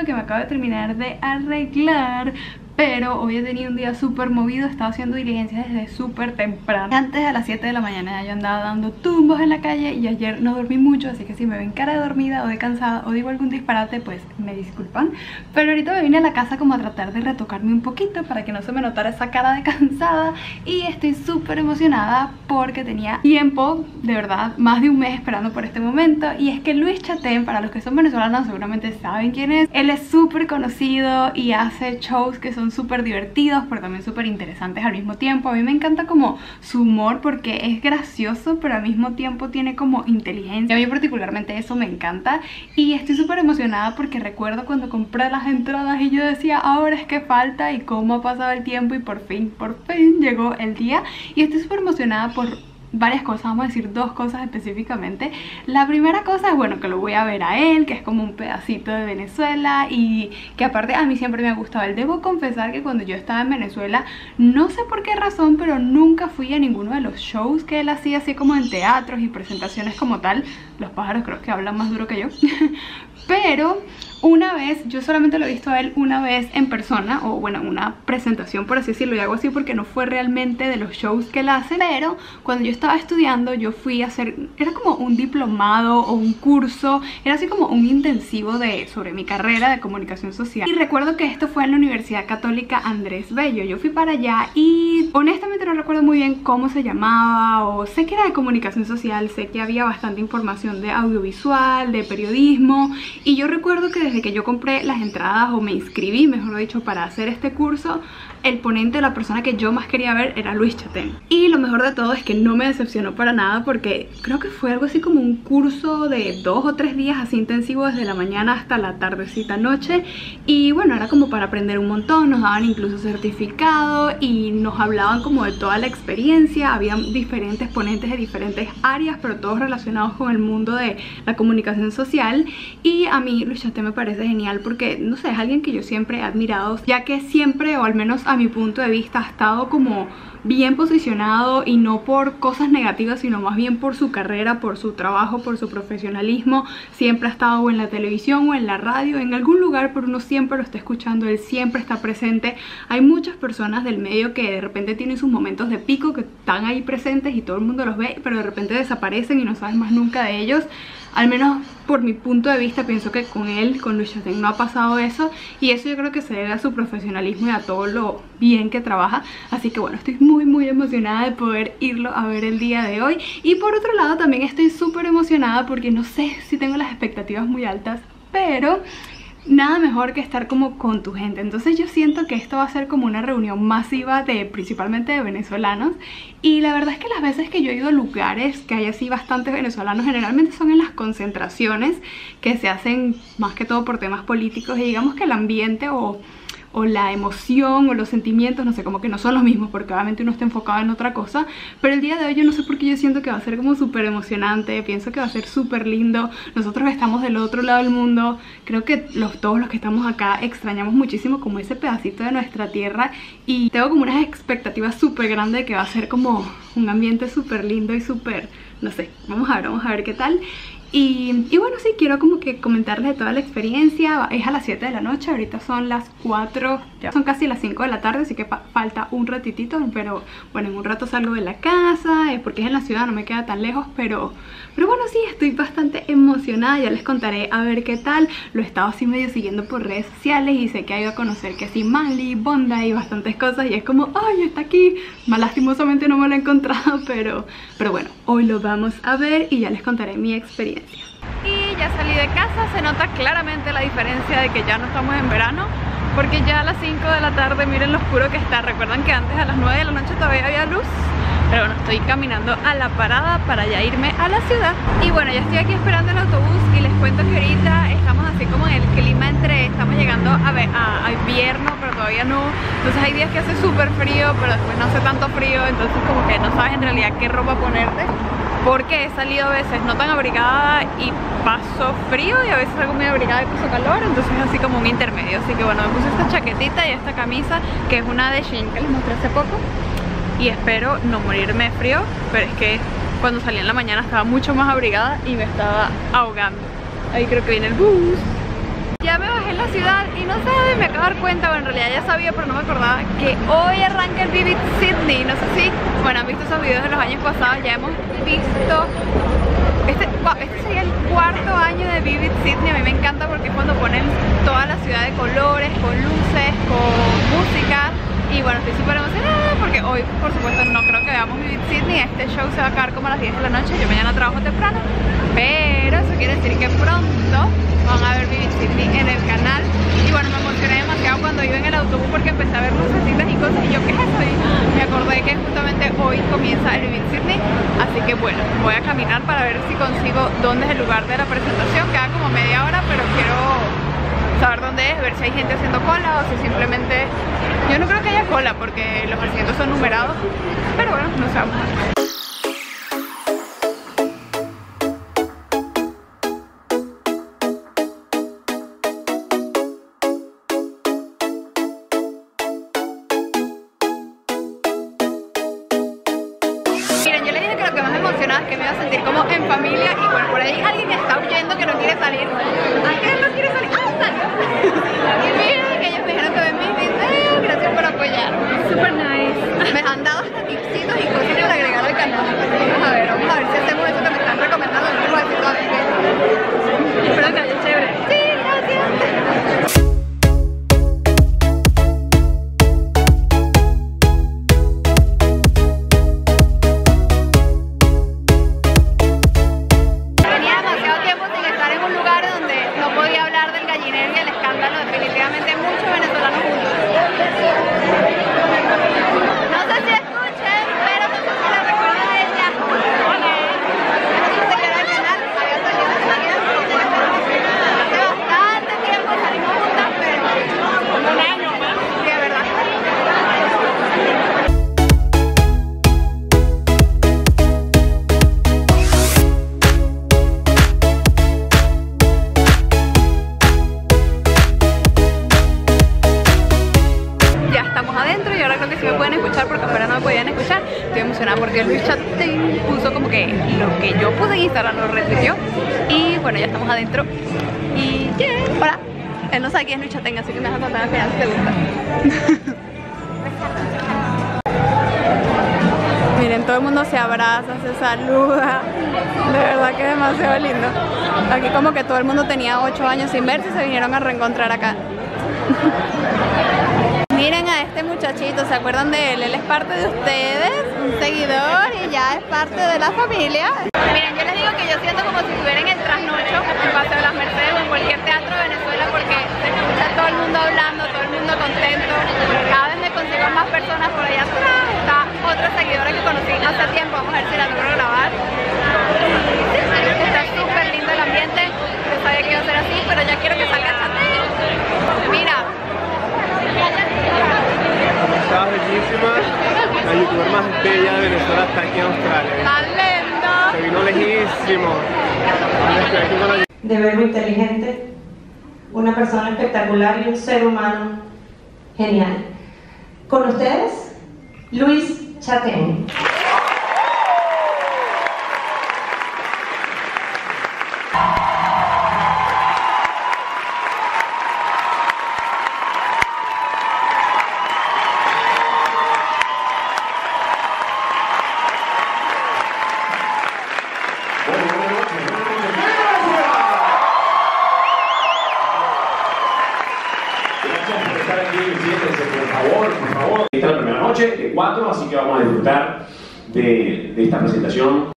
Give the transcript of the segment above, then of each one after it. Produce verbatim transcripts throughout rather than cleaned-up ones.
que me acabo de terminar de arreglar, pero hoy he tenido un día súper movido, he estado haciendo diligencias desde súper temprano. Antes de las siete de la mañana yo andaba dando tumbos en la calle y ayer no dormí mucho, así que si me ven cara de dormida o de cansada o digo algún disparate, pues me disculpan. Pero ahorita me vine a la casa como a tratar de retocarme un poquito para que no se me notara esa cara de cansada, y estoy súper emocionada porque tenía tiempo, de verdad, más de un mes esperando por este momento. Y es que Luis Chatén, para los que son venezolanos seguramente saben quién es. Él es súper conocido y hace shows que son súper divertidos pero también súper interesantes al mismo tiempo. A mí me encanta como su humor porque es gracioso pero al mismo tiempo tiene como inteligencia. A mí particularmente eso me encanta y estoy súper emocionada porque recuerdo cuando compré las entradas y yo decía, ahora es que falta, y cómo ha pasado el tiempo, y por fin, por fin llegó el día. Y estoy súper emocionada por varias cosas, vamos a decir dos cosas específicamente. La primera cosa es, bueno, que lo voy a ver a él, que es como un pedacito de Venezuela y que aparte a mí siempre me ha gustado él. Debo confesar que cuando yo estaba en Venezuela, no sé por qué razón, pero nunca fui a ninguno de los shows que él hacía, así como en teatros y presentaciones como tal. Los pájaros creo que hablan más duro que yo. Pero una vez, yo solamente lo he visto a él una vez en persona, o bueno, una presentación por así decirlo, y hago así porque no fue realmente de los shows que él hace. Pero cuando yo estaba estudiando, yo fui a hacer, era como un diplomado o un curso, era así como un intensivo de sobre mi carrera de comunicación social. Y recuerdo que esto fue en la Universidad Católica Andrés Bello. Yo fui para allá y honestamente no recuerdo muy bien cómo se llamaba, o sé que era de comunicación social, sé que había bastante información de audiovisual, de periodismo. Y yo recuerdo que desde que yo compré las entradas, o me inscribí, mejor dicho, para hacer este curso, el ponente, la persona que yo más quería ver era Luis Chatén. Y lo mejor de todo es que no me decepcionó para nada, porque creo que fue algo así como un curso de dos o tres días así intensivo, desde la mañana hasta la tardecita noche. Y bueno, era como para aprender un montón, nos daban incluso certificado y nos hablaban como de toda la experiencia. Habían diferentes ponentes de diferentes áreas, pero todos relacionados con el mundo de la comunicación social. Y a mí Luis Chatén me parece genial porque, no sé, es alguien que yo siempre he admirado, ya que siempre, o al menos a mi punto de vista, ha estado como bien posicionado, y no por cosas negativas, sino más bien por su carrera, por su trabajo, por su profesionalismo. Siempre ha estado o en la televisión o en la radio, en algún lugar, pero uno siempre lo está escuchando, él siempre está presente. Hay muchas personas del medio que de repente tienen sus momentos de pico, que están ahí presentes y todo el mundo los ve, pero de repente desaparecen y no sabes más nunca de ellos. Al menos por mi punto de vista pienso que con él, con Luis Chatén, no ha pasado eso, y eso yo creo que se debe a su profesionalismo y a todo lo bien que trabaja. Así que bueno, estoy muy muy emocionada de poder irlo a ver el día de hoy. Y por otro lado también estoy súper emocionada porque no sé si tengo las expectativas muy altas, pero nada mejor que estar como con tu gente. Entonces yo siento que esto va a ser como una reunión masiva de principalmente de venezolanos. Y la verdad es que las veces que yo he ido a lugares que hay así bastantes venezolanos, generalmente son en las concentraciones que se hacen más que todo por temas políticos, y digamos que el ambiente o o la emoción o los sentimientos, no sé, como que no son los mismos porque obviamente uno está enfocado en otra cosa. Pero el día de hoy yo no sé por qué yo siento que va a ser como súper emocionante, pienso que va a ser súper lindo. Nosotros estamos del otro lado del mundo, creo que los, todos los que estamos acá extrañamos muchísimo como ese pedacito de nuestra tierra, y tengo como unas expectativas súper grandes de que va a ser como un ambiente súper lindo y súper, no sé, vamos a ver, vamos a ver qué tal. Y, y bueno, sí, quiero como que comentarles de toda la experiencia. Es a las siete de la noche, ahorita son las cuatro, ya son casi las cinco de la tarde, así que falta un ratitito. Pero bueno, en un rato salgo de la casa, eh, porque es en la ciudad, no me queda tan lejos. Pero, pero bueno, sí, estoy bastante emocionada, ya les contaré a ver qué tal. Lo he estado así medio siguiendo por redes sociales y sé que ha ido a conocer que sí, Manly, Bondi y bastantes cosas, y es como, ay, está aquí. Más lastimosamente no me lo he encontrado, pero, pero bueno, hoy lo vamos a ver y ya les contaré mi experiencia. Y ya salí de casa, se nota claramente la diferencia de que ya no estamos en verano, porque ya a las cinco de la tarde, miren lo oscuro que está. Recuerdan que antes a las nueve de la noche todavía había luz. Pero bueno, estoy caminando a la parada para ya irme a la ciudad. Y bueno, ya estoy aquí esperando el autobús y les cuento que ahorita estamos así como en el clima entre, estamos llegando a, a, a invierno, pero todavía no. Entonces hay días que hace súper frío, pero después no hace tanto frío, entonces como que no sabes en realidad qué ropa ponerte. Porque he salido a veces no tan abrigada y paso frío, y a veces salgo muy abrigada y paso calor, entonces es así como un intermedio. Así que bueno, me puse esta chaquetita y esta camisa, que es una de Shein que les mostré hace poco, y espero no morirme de frío, pero es que cuando salí en la mañana estaba mucho más abrigada y me estaba ahogando. Ahí creo que viene el bus. Ya me bajé en la ciudad y no sé, me acabo de dar cuenta, bueno, en realidad ya sabía pero no me acordaba que hoy arranca el Vivid Sydney. No sé si, bueno, han visto esos videos de los años pasados, ya hemos visto este, este sería el cuarto año de Vivid Sydney. A mí me encanta porque es cuando ponen toda la ciudad de colores, con luces, con música. Y bueno, estoy súper emocionada porque hoy, por supuesto, no creo que veamos Vivid Sydney. Este show se va a acabar como a las diez de la noche. Yo mañana trabajo temprano, pero eso quiere decir que pronto van a ver Vivid Sydney en el canal. Y bueno, me emocioné demasiado cuando iba en el autobús porque empecé a ver lucecitas y cosas. Y yo, ¿qué es eso? Y me acordé que justamente hoy comienza el Vivid Sydney. Así que bueno, voy a caminar para ver si consigo dónde es el lugar de la presentación. Queda como media hora, pero quiero saber dónde es, ver si hay gente haciendo cola o si simplemente... Yo no creo que haya cola porque los asientos son numerados, pero bueno, no sabemos. Miren, yo les dije que lo que más me emocionaba es que me iba a sentir como en familia y bueno, por ahí alguien está huyendo que no quiere salir. ¿Alguien no quiere salir? ¡Ah, salió! Y miren que ellos me dijeron que ven mis videos, gracias por apoyarme. Super nice. Me han dado hasta tipsitos y cosas para agregar al canal. Vamos a ver, vamos a ver si hacemos eso que me están recomendando. No les voy a decir todavía. Espero que haya chévere. Sí, gracias. Definitivamente muchos venezolanos juntos. No sé si escuchen, pero no sé si la recuerdan a ella. Hola. Es una seguidora del canal, había salido de María. Hace bastante tiempo salimos juntas, pero un año más. Sí, es verdad. Adentro y ahora creo que sí me pueden escuchar porque afuera no me podían escuchar. Estoy emocionada porque Luis Chatein puso como que lo que yo puse en Instagram lo retuiteó. Y bueno, ya estamos adentro. Y yeah. Hola. Él no sabe quién es Luis Chatein, así que me vas a contar al final si te gusta. Miren, todo el mundo se abraza, se saluda. De verdad que es demasiado lindo. Aquí como que todo el mundo tenía ocho años sin verse y se vinieron a reencontrar acá. Miren a este muchachito, ¿se acuerdan de él? Él es parte de ustedes, un seguidor y ya es parte de la familia. Miren, yo les digo que yo siento como si estuviera en el trasnocho, en Paseo de las Mercedes o en cualquier teatro de Venezuela porque se escucha todo el mundo hablando, todo el mundo contento. Cada vez me consigo más personas por allá atrás. Está otra seguidora que conocí hace tiempo, vamos a ver si la logro grabar. Está súper lindo el ambiente, yo sabía que iba a ser así, pero ya quiero que salga Chatein. Mira. Está bellísima, la youtuber más bella de Venezuela está aquí en Australia. ¡Tan lindo! Se vino lejísimo. De verbo inteligente, una persona espectacular y un ser humano genial. Con ustedes, Luis Chatein. Esta es la primera noche de cuatro, así que vamos a disfrutar de, de esta presentación.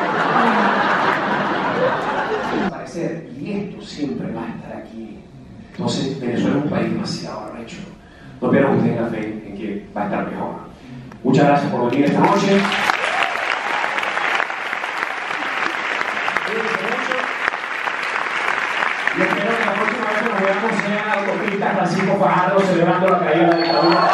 Al parecer, y esto siempre va a estar aquí. Entonces, Venezuela es un país demasiado arrecho. No pierdan ustedes la fe en que va a estar mejor. Muchas gracias por venir esta noche. Y espero que la próxima vez que nos veamos sea la autopista Francisco Fajardo celebrando la caída de la dictadura.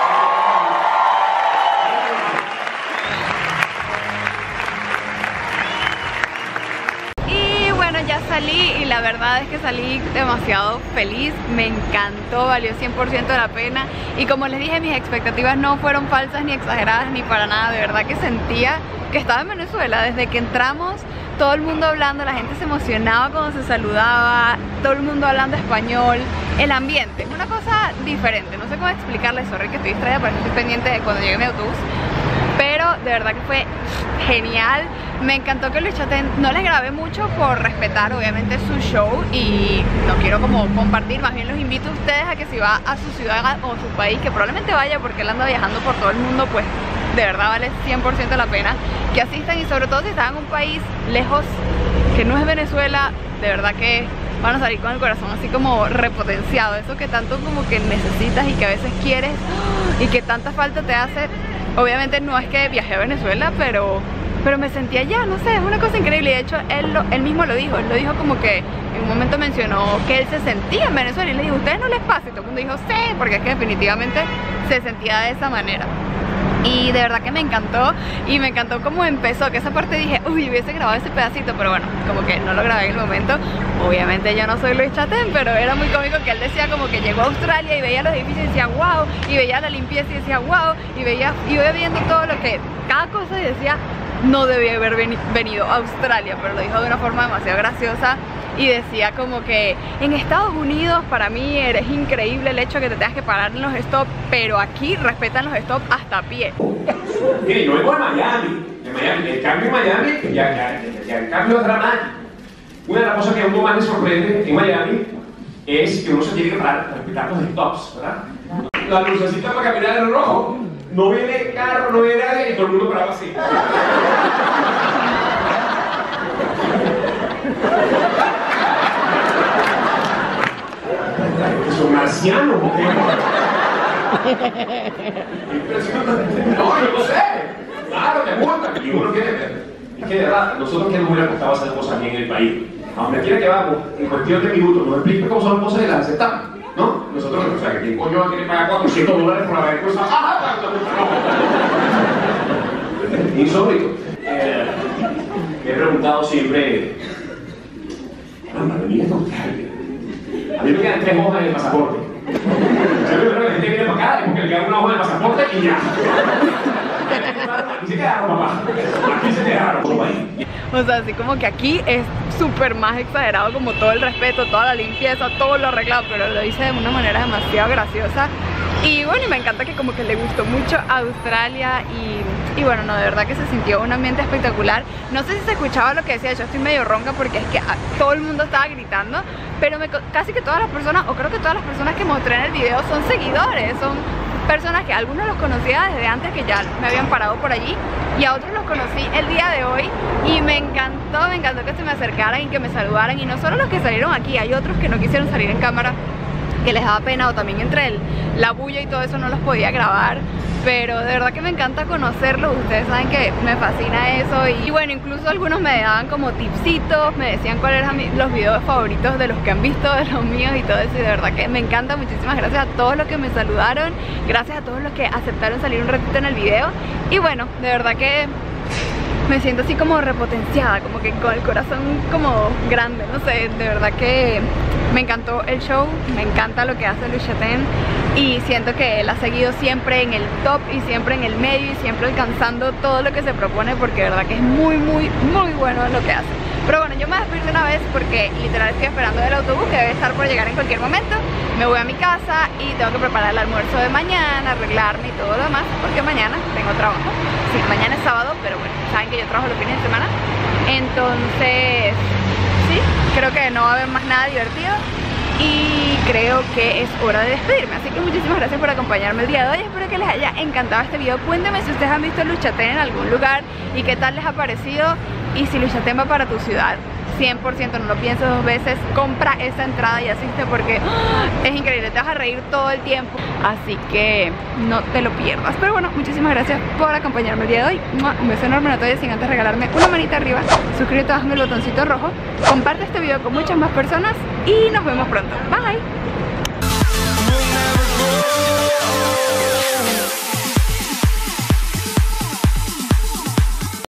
Y bueno, ya salí y la verdad es que salí demasiado feliz, me encantó, valió cien por ciento la pena. Y como les dije, mis expectativas no fueron falsas ni exageradas ni para nada, de verdad que sentía que estaba en Venezuela. Desde que entramos todo el mundo hablando, la gente se emocionaba cuando se saludaba, todo el mundo hablando español, el ambiente, una cosa diferente, no sé cómo explicarles, sorry que estoy distraída, pero estoy pendiente de cuando llegue mi autobús, pero de verdad que fue genial. Me encantó que Luis Chatén, no les grabé mucho por respetar obviamente su show y no quiero como compartir, más bien los invito a ustedes a que si va a su ciudad o su país, que probablemente vaya porque él anda viajando por todo el mundo, pues de verdad vale cien por ciento la pena que asistan, y sobre todo si están en un país lejos que no es Venezuela, de verdad que van a salir con el corazón así como repotenciado, eso que tanto como que necesitas y que a veces quieres y que tanta falta te hace. Obviamente no es que viajé a Venezuela, pero pero me sentí allá, no sé, es una cosa increíble. Y de hecho él, lo, él mismo lo dijo, él lo dijo como que en un momento mencionó que él se sentía en Venezuela y le dijo, ¿ustedes no les pasa? Y todo el mundo dijo, sí, porque es que definitivamente se sentía de esa manera. Y de verdad que me encantó, y me encantó cómo empezó, que esa parte dije, uy, hubiese grabado ese pedacito, pero bueno, como que no lo grabé en el momento. Obviamente yo no soy Luis Chatén, pero era muy cómico que él decía como que llegó a Australia y veía los edificios y decía wow, y veía la limpieza y decía wow, y veía, y iba viendo todo lo que, cada cosa, y decía, no debía haber veni venido a Australia, pero lo dijo de una forma demasiado graciosa. Y decía como que en Estados Unidos para mí eres increíble el hecho de que te tengas que parar en los stops, pero aquí respetan los stops hasta a pie. Mire, yo vengo de Miami, de Miami, el cambio en Miami, ya, ya, ya, ya el cambio es dramático. Una de las cosas que a uno más le sorprende en Miami es que uno se tiene que parar a respetar los stops, ¿verdad? La lucecita para caminar en el rojo, no viene carro, no viene nadie y todo el mundo paraba así. Son marcianos, ¿no? No, yo no sé. Claro, te multan. Y uno quiere ver. Es que de verdad, nosotros queremos muy acostados a hacer cosas bien en el país. A donde quiera que vamos, en cuestión de minutos, nos explica cómo son las cosas y las aceptamos, ¿no? Nosotros, o sea, que ¿quién coño va a querer pagar cuatrocientos dólares por haber cosas? ¡Ah! No. Insólito. Eh, me he preguntado siempre, caramba, venir a Australia. A mí me quedan tres hojas en el pasaporte. O sea, yo creo que la gente viene para acá es porque le queda una hoja en el pasaporte y ya. Aquí se quedaron, papá. Aquí se quedaron. O sea, así como que aquí es súper más exagerado, como todo el respeto, toda la limpieza, todo lo arreglado, pero lo hice de una manera demasiado graciosa. Y bueno, y me encanta que como que le gustó mucho a Australia y, y bueno, no, de verdad que se sintió un ambiente espectacular. No sé si se escuchaba lo que decía, yo estoy medio ronca porque es que a, todo el mundo estaba gritando, pero me, casi que todas las personas, o creo que todas las personas que mostré en el video son seguidores, son personas que algunos los conocía desde antes, que ya me habían parado por allí, y a otros los conocí el día de hoy y me encantó, me encantó que se me acercaran y que me saludaran. Y no solo los que salieron aquí, hay otros que no quisieron salir en cámara, que les daba pena, o también entre el, la bulla y todo eso no los podía grabar, pero de verdad que me encanta conocerlos. Ustedes saben que me fascina eso y, y bueno, incluso algunos me daban como tipsitos, me decían cuáles eran mi, los videos favoritos de los que han visto, de los míos y todo eso, y de verdad que me encanta. Muchísimas gracias a todos los que me saludaron, gracias a todos los que aceptaron salir un ratito en el video, y bueno, de verdad que me siento así como repotenciada, como que con el corazón como grande, no sé, de verdad que me encantó el show, me encanta lo que hace Luis Chatén y siento que él ha seguido siempre en el top y siempre en el medio y siempre alcanzando todo lo que se propone, porque de verdad que es muy muy muy bueno lo que hace. Pero bueno, yo me despido de una vez porque literal estoy esperando el autobús que debe estar por llegar en cualquier momento. Me voy a mi casa y tengo que preparar el almuerzo de mañana, arreglarme y todo lo demás, porque mañana tengo trabajo. Sí, mañana es sábado, pero bueno, saben que yo trabajo los fines de semana. Entonces, sí, creo que no va a haber más nada divertido y creo que es hora de despedirme. Así que muchísimas gracias por acompañarme el día de hoy. Espero que les haya encantado este video. Cuéntenme si ustedes han visto Luis Chatén en algún lugar y qué tal les ha parecido. Y si Luis Chatén va para tu ciudad, cien por ciento, no lo pienses dos veces, compra esa entrada y asiste porque ¡oh! Es increíble, te vas a reír todo el tiempo, así que no te lo pierdas. Pero bueno, muchísimas gracias por acompañarme el día de hoy. Un beso enorme, no te vayas sin antes regalarme una manita arriba, suscríbete bajo el botoncito rojo, comparte este video con muchas más personas y nos vemos pronto. Bye.